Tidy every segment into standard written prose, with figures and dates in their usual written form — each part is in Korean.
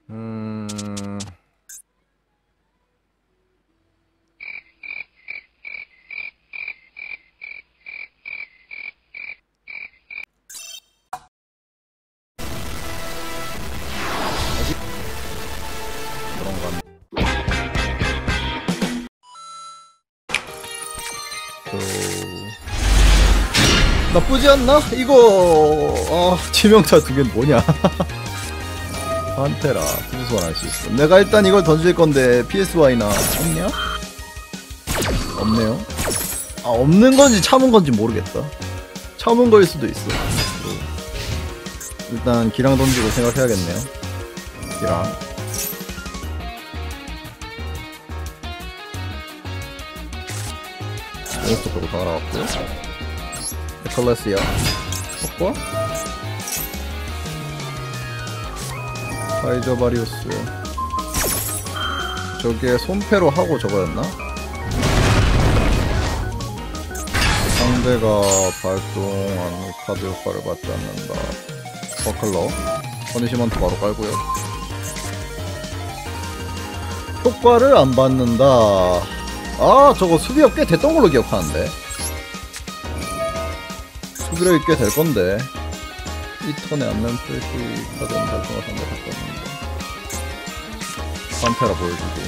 음... 그런가. 나쁘지 않나? 이거 지명타 두 개는 뭐냐? 판테라 투소환 시스템. 내가 일단 이걸 던질 건데 PSY나 없냐? 없네요. 아, 없는 건지 참은 건지 모르겠다. 참은 거일 수도 있어. 일단 기랑 던지고 생각해야겠네요. 기랑. 몬스터로 다 날아갔고요. 에클레시아 속과 파이저 바리우스. 저게 손패로 하고 저거였나? 상대가 발동하는 카드 효과를 받지 않는다. 버클러 퍼니시먼트 바로 깔고요. 효과를 안 받는다. 아, 저거 수비력 꽤 됐던 걸로 기억하는데. 수비력이 꽤 될 건데. 이 턴에 안면 표시 카드는 발동화 상대 바꿨는데. 판테라 보여주고.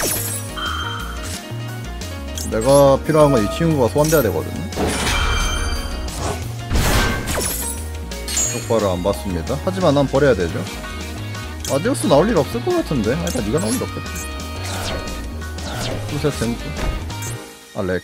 내가 필요한 건 이 친구가 소환돼야 되거든. 효과를 안 받습니다. 하지만 난 버려야 되죠. 아디오스 나올 일 없을 것 같은데. 아니다, 니가 나올 일 없겠지. 투세 템프. 아, 렉.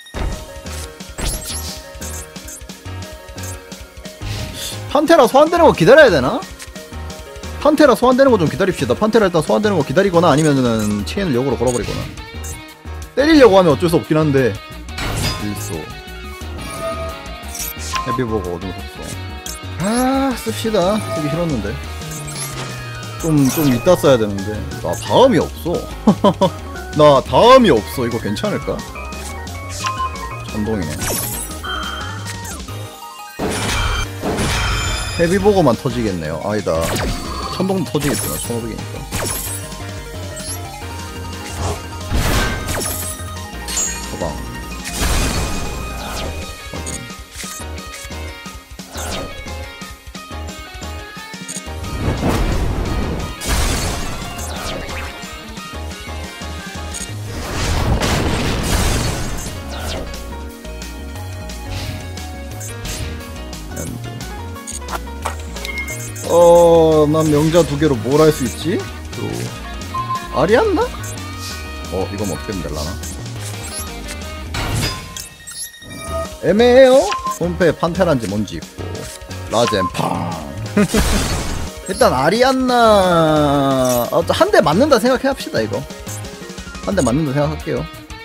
판테라 소환되는 거 기다려야 되나? 판테라 소환되는 거 좀 기다립시다. 판테라 일단 소환되는 거 기다리거나 아니면은 체인을 역으로 걸어버리거나. 때리려고 하면 어쩔 수 없긴 한데. 일소. 헤비버거 어둠 속성. 아, 씁시다. 쓰기 싫었는데. 좀 이따 써야 되는데. 나 다음이 없어. 나 다음이 없어. 이거 괜찮을까? 천동이네. 헤비버거만 터지겠네요. 아니다. 천동도 터지겠구나. 1500이니까. 서방. 난 명자 두 개로 뭘 할 수 있지? 아리안나? 이건 어떻게 된달라나? 애매해요? 손패에 판테란지 뭔지 있고 라젠 팡. 일단 아리안나 한 대 맞는다 생각해합시다. 이거 한 대 맞는다 생각할게요.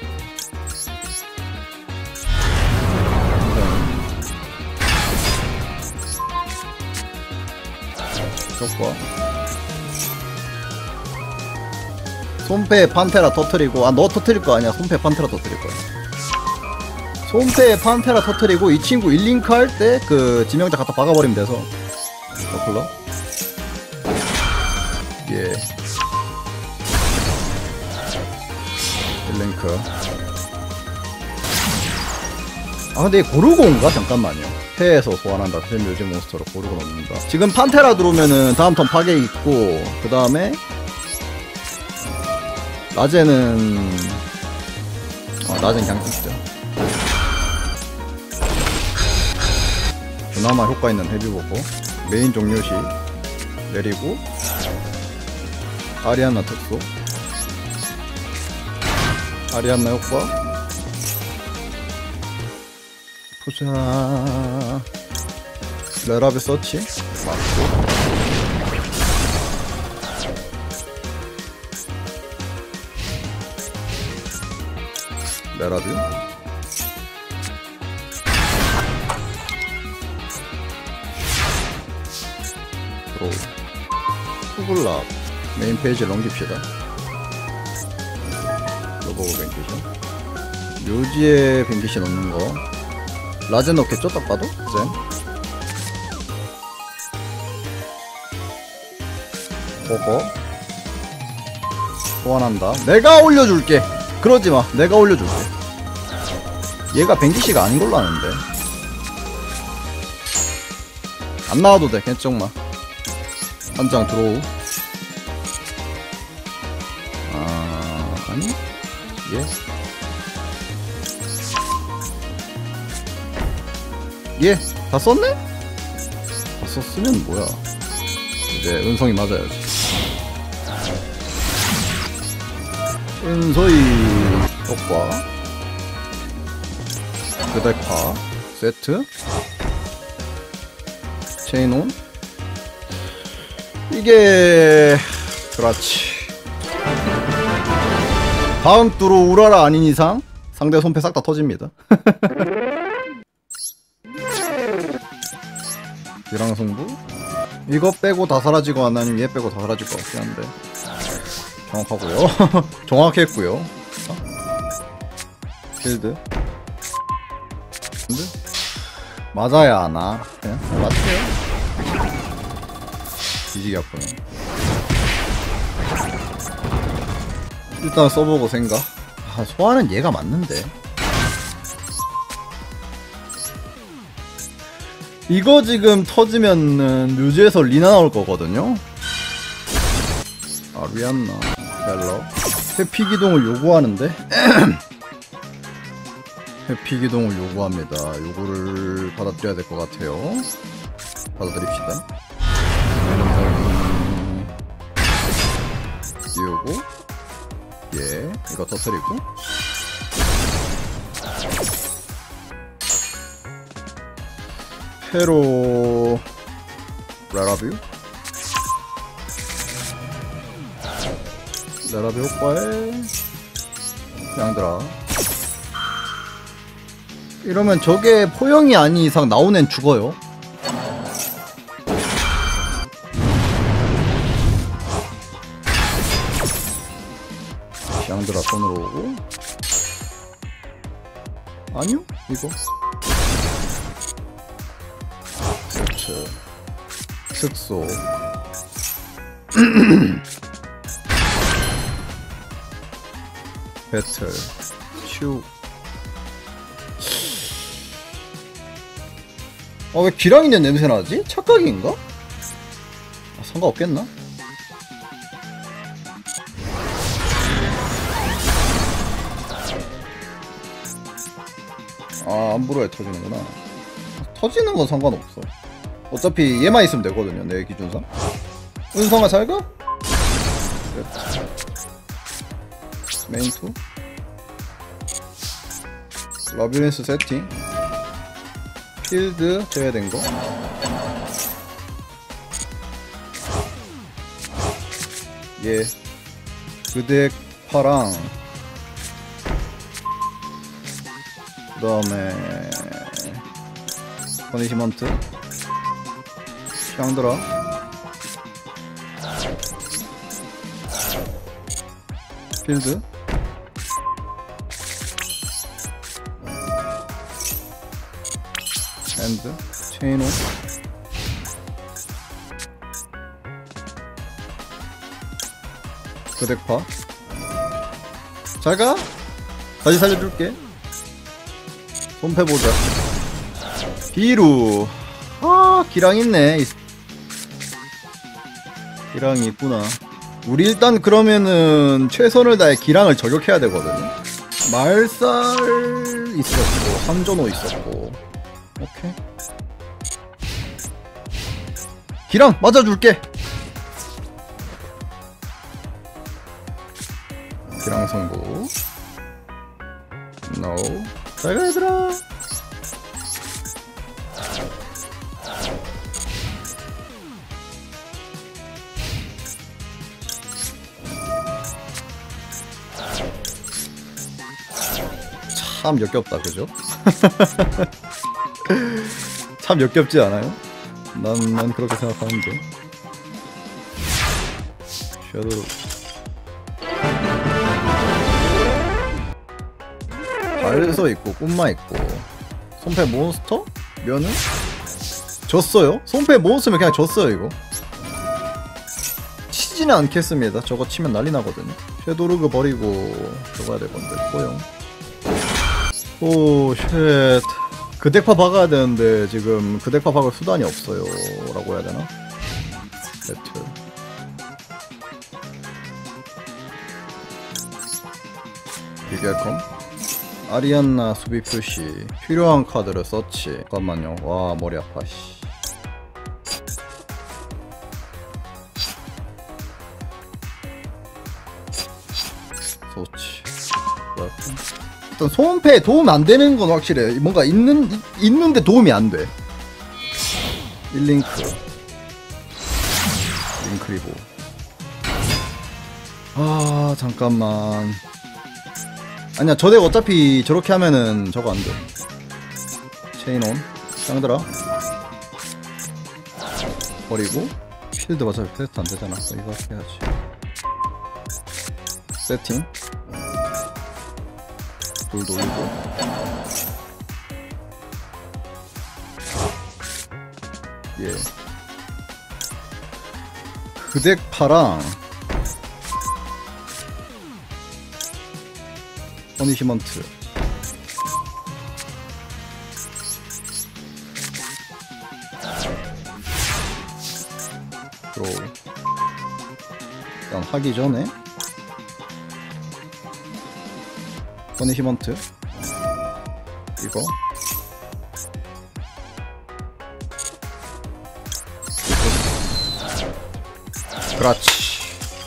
효과 손패에 판테라 터트리고. 너 터트릴 거 아니야. 손패에 판테라 터트릴 거야. 손패에 판테라 터트리고 이 친구 1링크 할 때 그 지명자 갖다 박아버리면 돼서. 버클러 예 1링크. 근데 고르고인가? 잠깐만요. 폐에서 소환한다. 사실 묘지 몬스터로 고르고 넣는다. 지금 판테라 들어오면은 다음 턴 파괴 있고, 그 다음에 라젠은 라젠 그냥 쓰죠. 그나마 효과 있는 헤비버거 메인 종료시 내리고 아리아나 특수 아리아나 효과 보자. 레라베 서치 맞고 레라뷰 드로우 후글랍 메인 페이지에 넘깁시다. 로보고 뱅키션 묘지에 뱅키션 넣는 거 라젠 넣겠죠? 딱 봐도? 젠 버거 소환한다. 내가 올려줄게. 그러지마. 내가 올려줄게. 얘가 뱅기씨가 아닌 걸로 아는데. 안 나와도 돼. 괜찮마. 한 장 들어오. 아니? 예? 다 썼네? 다 썼으면 뭐야. 이제 은성이 맞아야지. 은서이 효과 그대파 세트 체인온. 이게 그렇지. 다음 뚜루 우라라 아닌 이상 상대 손패 싹 다 터집니다. 기랑 승부? 이거 빼고 다 사라지고 아니면 얘 빼고 다 사라질 것 같긴 한데 정확하고요. 정확했고요. 필드 근데 맞아야 하나? 그냥 맞대요. 뒤지게 아프네. 일단 써보고 생각. 소환은 얘가 맞는데. 이거 지금 터지면은 뮤즈에서 리나 나올 거거든요. 리안나 벨러 회피기동을 요구하는데. 회피기동을 요구합니다. 요거를 받아들여야 될 것 같아요. 받아들입시다. 띄우고 이거 터뜨리고 페로 라라뷰 효과에 양들아. 이러면 저게 포영이 아닌 이상 나온 앤 죽어요. 양들아 손으로 오고. 아니요? 이거 그렇죠. 특소 배틀 슈. 왜 기랑 있는 냄새 나지? 착각인가? 상관없겠나? 안 불어야 터지는구나. 터지는 건 상관없어. 어차피 얘만 있으면 되거든요, 내 기준상. 은성아 잘 가? 메인 2 라비린스 세팅 필드 제외된 거. 예. 그덱파랑 그 다음에 퍼니시먼트 향들아 필드 핸드 체인온 그덱파 잘가? 다시 살려줄게. 손패보자. 비루. 기랑 있네. 기랑이 있구나. 우리 일단 그러면은 최선을 다해 기랑을 저격해야 되거든요. 말살 있었고 삼전호 있었고. 오케이. 기랑 맞아줄게. 기랑 성부. No. 잘가 얘들아. 참 역겹다 그죠? 참 역겹지 않아요? 난 그렇게 생각하는데. 섀도우 발서 있고 꿈마 있고. 손패 몬스터? 면은? 졌어요? 손패 몬스터면 그냥 졌어요 이거. 치지는 않겠습니다. 저거 치면 난리 나거든요. 쉐도르그 버리고 들어가야 될 건데 포용. 오 쉣. 그 덱파 박아야 되는데 지금 그 덱파 박을 수단이 없어요 라고 해야 되나? 배틀. 비결컴 아리안나 수비 표시. 필요한 카드를 서치. 잠깐만요. 와 머리 아파 씨. 서치. 일단 소음패에 도움 안 되는 건 확실해. 뭔가 있는데 도움이 안 돼. 1링크 링크리고. 아 잠깐만. 아니야 저 덱 어차피 저렇게 하면은 저거 안 돼. 체인온 짱들아 버리고. 필드 어차피 테스트 안 되잖아. 이거 해야지. 세팅 돌 돌리고. 예. 그 덱파랑 퍼니시먼트 드로우. 일단 하기 전에 퍼니시먼트 이거 그렇지.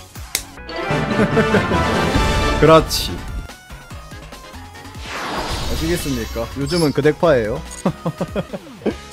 그렇지. 아시겠습니까? 요즘은 그 덱파예요.